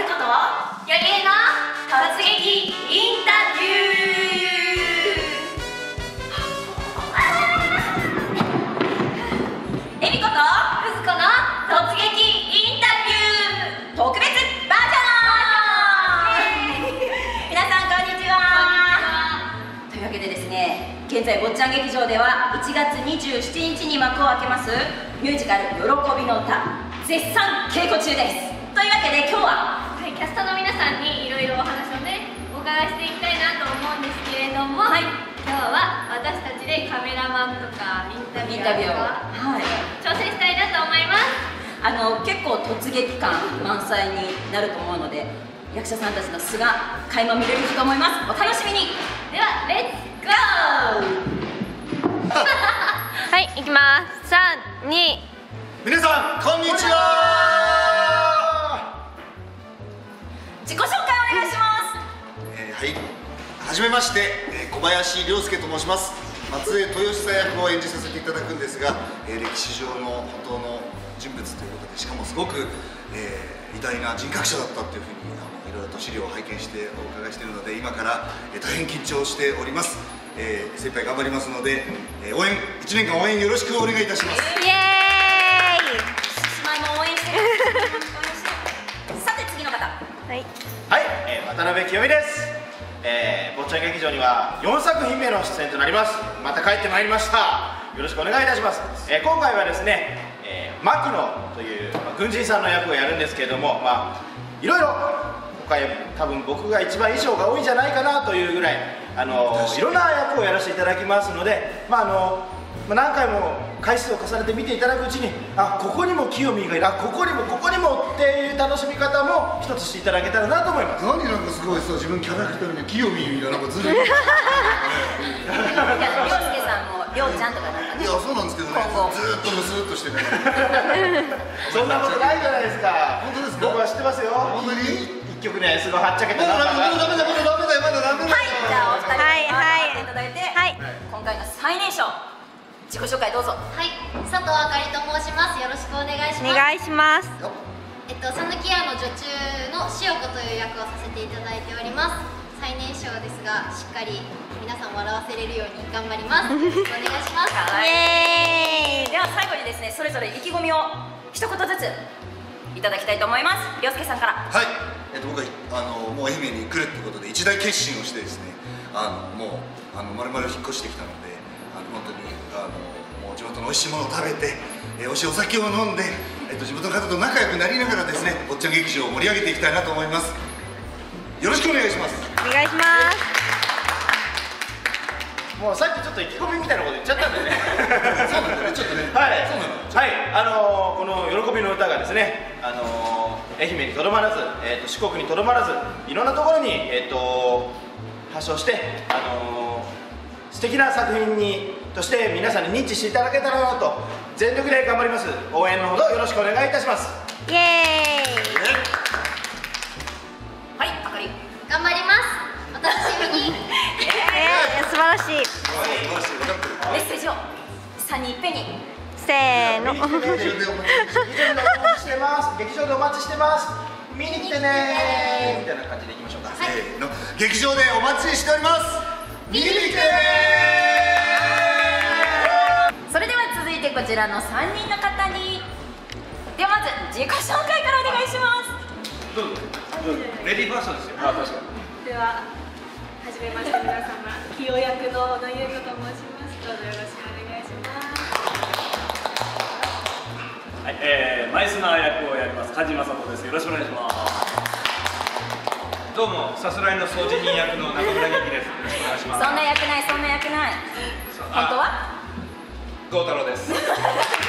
こと余計の突撃インタビュー。エミことフズコの突撃インタビュー特別バージョン。皆さんこんにちは。というわけでですね、現在坊ちゃん劇場では1月27日に幕を開けますミュージカル「喜びの歌」絶賛稽古中です。というわけで今日は、 キャストの皆さんにいろいろお話をねお伺いしていきたいなと思うんですけれども、今日は私たちでカメラマンとかインタビュアーとか挑戦したいなと思います。 結構突撃感満載になると思うので、役者さんたちの素が垣間見れると思います。お楽しみに。ではレッツゴー。 はい、いきます。3、2。 皆さんこんにちは。 自己紹介お願いします。 はい、はじめまして、小林亮介と申します。松江豊久役を演じさせていただくんですが、歴史上の本当の人物ということで、しかもすごく、偉大な人格者だったというふうにいろいろと資料を拝見してお伺いしているので、今から、大変緊張しております。精一杯頑張りますので、応援1年間応援よろしくお願いいたします。 イエーイ。 姉妹も応援してる。さて次の方。 はい、 渡辺清美です。坊ちゃん劇場には4作品目の出演となります。また帰ってまいりました。よろしくお願いいたします。今回はですね、牧野という、軍人さんの役をやるんですけれども、いろいろ他多分僕が一番衣装が多いんじゃないかなというぐらいいろんな役をやらせていただきますので、何回も回数を重ねて見ていただくうちに、ここにも清美がいる、ここにもっていう楽しみ方も一つしていただけたらなと思います。 何なんかすごいさ、自分キャラクターに清美がなんかずるい。 亮介さんも亮ちゃんとかなんかね。 いや、そうなんですけどね、ずーっとムスーっとしてね。 そんなことないじゃないですか。 本当ですか？ 僕は知ってますよ。 本当に？ 一曲ね、すごいはっちゃけたダメだ、 ナンバーが。 まだダメだ。 はい、じゃあお二人はいいただいて、 はい、 今回の最年少自己紹介どうぞ。 はい、佐藤あかりと申します。よろしくお願いします。 お願いします。 讃岐屋の女中の塩子という役をさせていただいております。最年少ですが、しっかり皆さんを笑わせれるように頑張ります。よろしくお願いします。 はい、 イエーイ。 では最後にですね、それぞれ意気込みを一言ずついただきたいと思います。亮介さんから。 はい、僕はもう愛媛に来るってことで一大決心をしてですね、もうまるまる引っ越してきたので、本当にもう地元の美味しいものを食べて、美味しいお酒を飲んで、地元の方と仲良くなりながらですね、坊ちゃん劇場を盛り上げていきたいなと思います。よろしくお願いします。 お願いします。 もうさっきちょっと意気込みみたいなこと言っちゃったんでね。 そうなんだね、ちょっとね。 はい、 そうなの。 はい、この喜びの歌がですね、愛媛にとどまらず、四国にとどまらず、いろんなところに発祥して、素敵な作品として皆さんに認知していただけたらなと全力で頑張ります。応援のほどよろしくお願いいたします。 イエーイ。 はい、あかり。 頑張ります。お楽しみに。 素晴らしい。 メッセージを3人いっぺんに。 せーの。 劇場でお待ちしてます。劇場でお待ちしてます。見に来てねーみたいな感じでいきましょうか。 せーの、劇場でお待ちしております。見に来てねそれでは続いてこちらの3人の方に、ではまず自己紹介からお願いします。 どうぞ。レディーファーストですよ。確かに。 では、はじめまして皆様、清役の野由美子と申します。どうぞよろしくお願いします。 はい、マイスナー役をやります梶正人です。よろしくお願いします。 どうも、さすらいの掃除人役の中村元気です。よろしくお願いします。 そんな役ない、そんな役ない。本当は郷太郎です。 どうだろ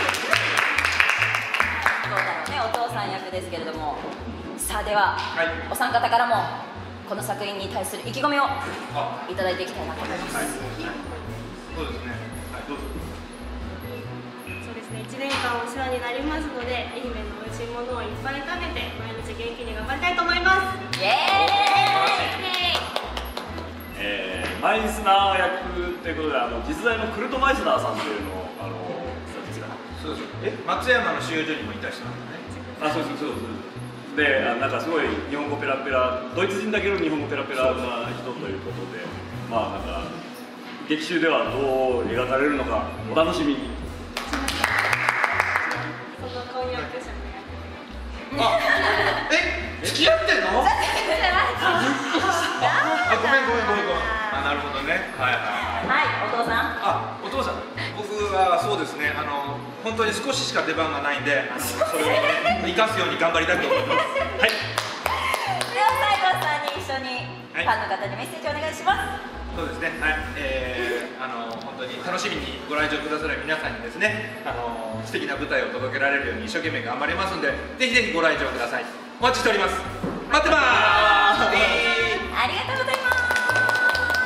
うね、お父さん役ですけれども。さあでは、お三方からもこの作品に対する意気込みをいただいていきたいなと思います。 そうですね。はい、どうぞ。 そうですね、1年間お世話になりますので、愛媛の美味しいものをいっぱい食べて、毎日元気に頑張りたいと思います。 イエーイ。 マイスナー役ということで、実在のクルトマイスナーさんというのをそうです。松山の収容所にもいた人なんだね。 そうです。 で、なんかすごい日本語ペラペラ、ドイツ人だけど日本語ペラペラな人ということで、まあなんか劇中ではどう描かれるのかお楽しみに。 その婚約者のあ、付き合ってんの？あ、ごめん。あ、なるほどね。はい。 お父さん。 あ、お父さん、僕はそうですね、本当に少ししか出番がないんで、それを生かすように頑張りたいと思います。はい。 では最後3人一緒にファンの方にメッセージお願いします。 そうですね、はい、本当に楽しみにご来場くださる皆さんにですね、素敵な舞台を届けられるように一生懸命頑張りますので、ぜひぜひご来場ください。お待ちしております。待ってまーす。 ありがとうございます。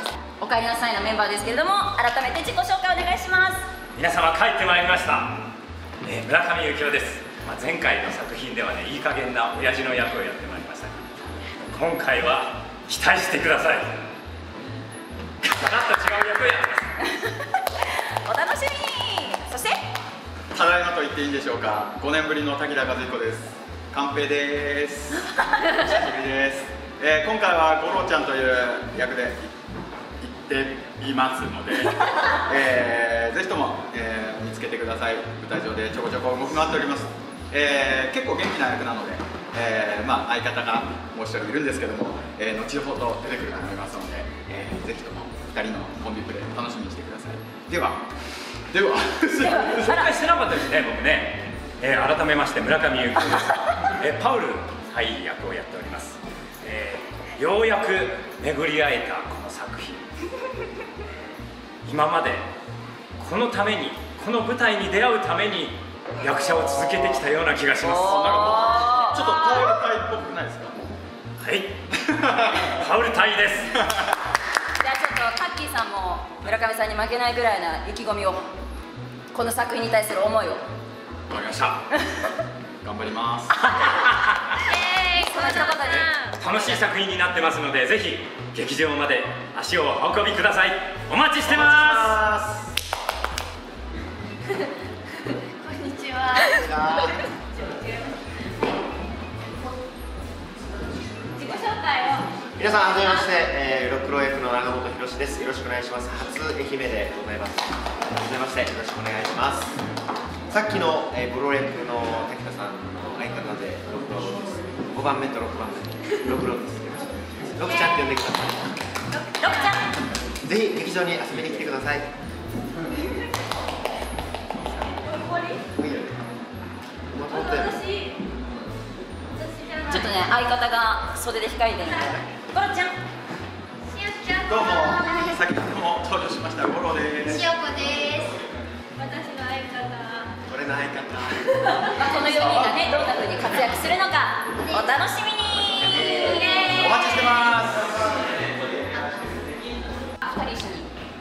お帰りなさいのメンバーですけれども、改めて自己紹介お願いします。 皆様帰ってまいりました、村上幸雄です。前回の作品ではね、いい加減な親父の役をやってまいりましたが、今回は期待してください。ガラッと違う役をやってますお楽しみに。そしてただいまと言っていいんでしょうか。5年ぶりの滝田和彦です。寛平です。お久しぶりです。今回は五郎ちゃんという役で行っていますので、ぜひとも、見つけてください。舞台上でちょこちょこ動き回っております。結構元気な役なので、相方がもう一人いるんですけども、後ほど出てくると思いますので、ぜひとも2人のコンビプレー楽しみにしてください。では紹介してなかったですね、僕ね。改めまして村上幸雄です。パウル俳役をやっております。ようやく巡り会えたこの作品、今までこのために、この舞台に出会うために役者を続けてきたような気がします。 ちょっとパウル隊っぽくないですか？ はい、パウル隊です。 じゃあちょっとタッキーさんも村上さんに負けないぐらいな意気込みを、この作品に対する思いを。 わかりました。頑張ります。 その一言に楽しい作品になってますので、ぜひ劇場まで足をお運びください。お待ちしてます。 こんにちは。自己紹介を。 皆さん、はじめまして、ロックロー F の長本博です。よろしくお願いします。初愛媛でございます。はじめまして、よろしくお願いします。さっきの、ブロー F の滝田さんの相方でロックローです。5番目と6番目、ロックローです。ロクちゃんって呼んでください。 ロクちゃん、 ぜひ劇場に遊びに来てください。 ちょっとね、相方が袖で控えてるんで。ゴロちゃん、 しおちゃん。 どうも、先ほども登場しました五郎です。 しおこです。 私の相方。 俺の相方。 この4人がね、どんな風に活躍するのかお楽しみに。 お待ちしてます。 2人一緒に。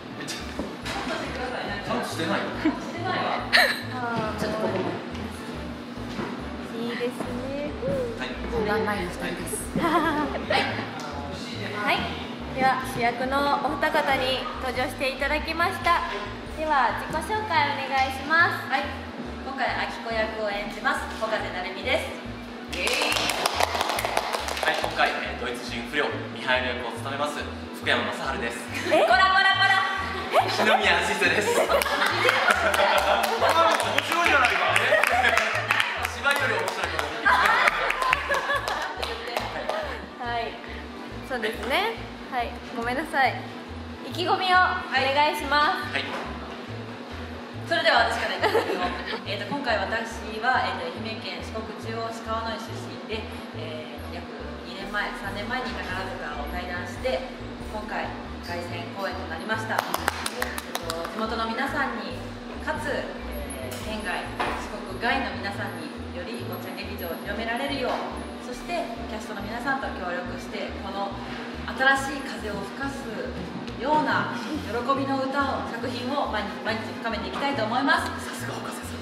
してない。 ちょっとここも。 いいですね。 前の2人です。 はい。では主役のお二方に登場していただきました。では自己紹介お願いします。 はい。今回あきこ役を演じます小風成美です。 はい、今回、ドイツ人不良ミハイル役を務めます福山雅治です。 こらこらこら。 篠宮しせです。面白いじゃないか。芝居より面白いと思う。 はい。そうですね。はい。ごめんなさい。意気込みをお願いします。 はい。 それでは私から言いますけど、今回私は、愛媛県四国中央市川之江出身で、約2年前、3年前に宝塚を退団して、今回凱旋公演となりました。地元の皆さんに、かつ、県外、四国外の皆さんにより坊ちゃん劇場を広められるよう、そしてキャストの皆さんと協力して、この新しい風を吹かすような喜びの歌を、作品を毎日深めていきたいと思います。 さすが岡瀬さん。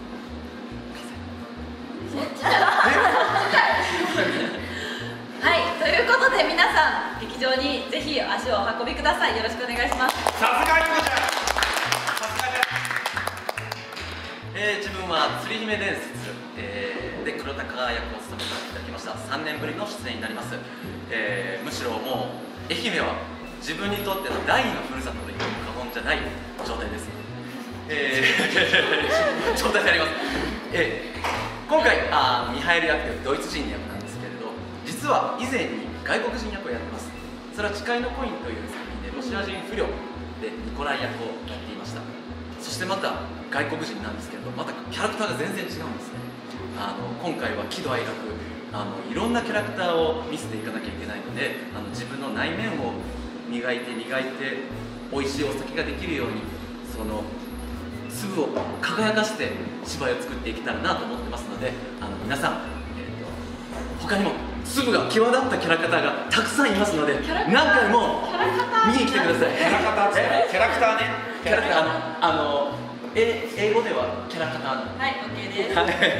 はい、ということで皆さん劇場にぜひ足をお運びください。よろしくお願いします。 さすがにこちゃん。さすがじゃん。自分は鶴姫伝説、で黒弘隆役を務めさせていただきました3年ぶりの出演になります。むしろもう愛媛は自分にとっての第二のふるさとと言っても過言じゃない状態です。状態であります。今回ミハエル役というドイツ人の役なんですけれど、実は以前に外国人役をやってます。それは誓いのコインという作品でロシア人不良でニコライ役をやっていました。そしてまた外国人なんですけれど、またキャラクターが全然違うんですね。今回は喜怒哀楽いろんなキャラクターを見せていかなきゃいけないので、自分の内面を磨いて美味しいお酒ができるようにその粒を輝かして芝居を作っていけたらなと思ってますので、皆さん、他にも粒が際立ったキャラクターがたくさんいますので、何回も見に来てください。 キャラクターね。キャラクター英語ではキャラクター。 はい、OK です。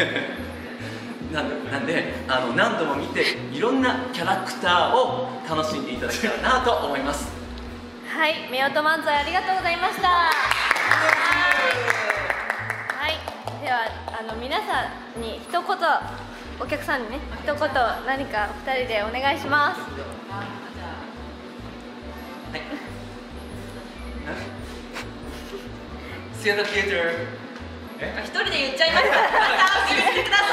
なんで何度も見ていろんなキャラクターを楽しんでいただけたらなと思います。 はい、夫婦漫才ありがとうございました。はい、では皆さんに一言、お客さんにね一言何か2人でお願いします。 はい。See you at the theater。 一人で言っちゃいました。また見に来てください。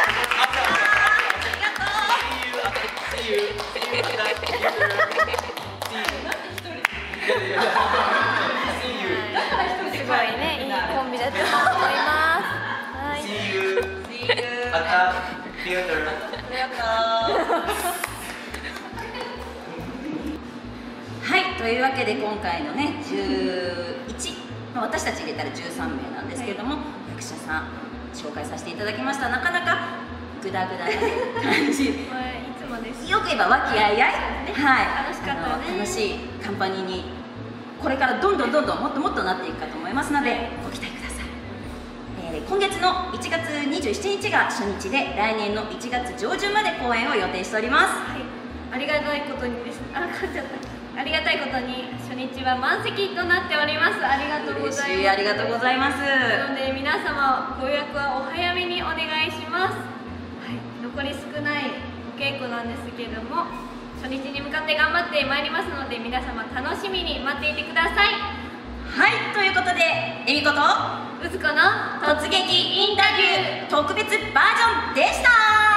See you at the theater。 すごいね、いいコンビだと思います。はい。 See you at the theater。 はい、というわけで今回のね11、私たち入れたら13名なんですけれども、役者さん紹介させていただきました。なかなかグダグダな感じ。 いつもです。 よく言えば和気あいあい、はい、 楽しかったね。 楽しいカンパニーにこれからどんどんもっともっとなっていくかと思いますのでご期待ください。今月の1月27日が初日で、来年の1月上旬まで公演を予定しております。 はい、ありがたいことにです。ありがたいことに初日は満席となっております。ありがとうございます。 ありがとうございます。 なので皆様ご予約はお早めにお願いします。はい、残り少ないお稽古なんですけれども、初日に向かって頑張ってまいりますので、皆様楽しみに待っていてください。 はい、ということでえみことうずこの突撃インタビュー特別バージョンでした。